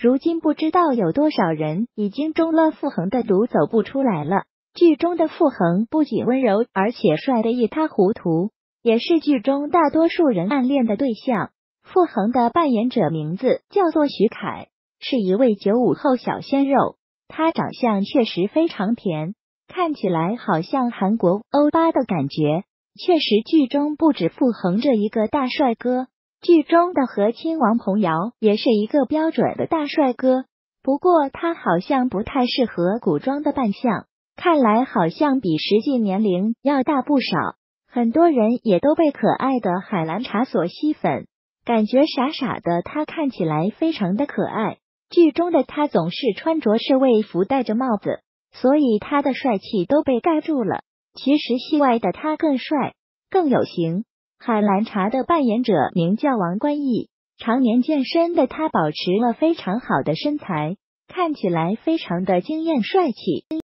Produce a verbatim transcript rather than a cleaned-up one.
如今不知道有多少人已经中了傅恒的毒，走不出来了。剧中的傅恒不仅温柔，而且帅得一塌糊涂，也是剧中大多数人暗恋的对象。傅恒的扮演者名字叫做徐凯，是一位九五后小鲜肉，他长相确实非常甜，看起来好像韩国欧巴的感觉。确实，剧中不止傅恒这一个大帅哥，剧中的和亲王鹏瑶也是一个标准的大帅哥，不过他好像不太适合古装的扮相，看来好像比实际年龄要大不少。很多人也都被可爱的海兰察所吸粉，感觉傻傻的他看起来非常的可爱。剧中的他总是穿着是卫服，戴着帽子，所以他的帅气都被盖住了。其实戏外的他更帅更有型。海兰察的扮演者名叫王冠毅，常年健身的他保持了非常好的身材，看起来非常的惊艳帅气。